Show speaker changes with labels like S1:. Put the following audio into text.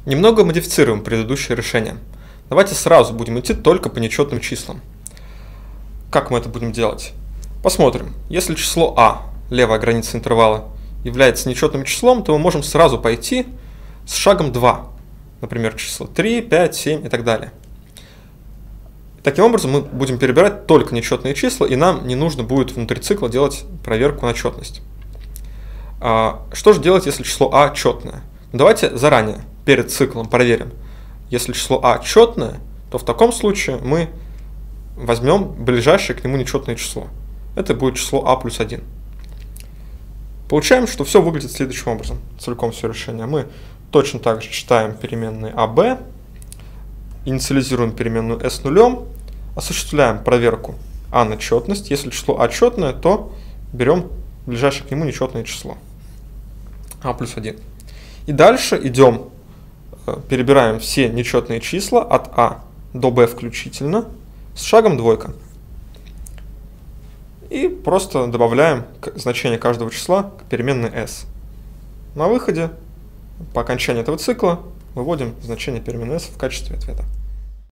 S1: Немного модифицируем предыдущее решение. Давайте сразу будем идти только по нечетным числам. Как мы это будем делать? Посмотрим. Если число а, левая граница интервала, является нечетным числом, то мы можем сразу пойти с шагом 2. Например, числа 3, 5, 7 и так далее. Таким образом, мы будем перебирать только нечетные числа, и нам не нужно будет внутри цикла делать проверку на четность. Что же делать, если число а четное? Давайте заранее, перед циклом, проверим. Если число а четное, то в таком случае мы возьмем ближайшее к нему нечетное число. Это будет число а плюс 1. Получаем, что все выглядит следующим образом. Целиком все решение. Мы точно так же читаем переменные АБ, инициализируем переменную s нулем, осуществляем проверку а на четность. Если число а четное, то берем ближайшее к нему нечетное число а плюс 1. И дальше идем, перебираем все нечетные числа от а до b включительно с шагом 2. И просто добавляем значение каждого числа к переменной s. На выходе, по окончании этого цикла, выводим значение переменной s в качестве ответа.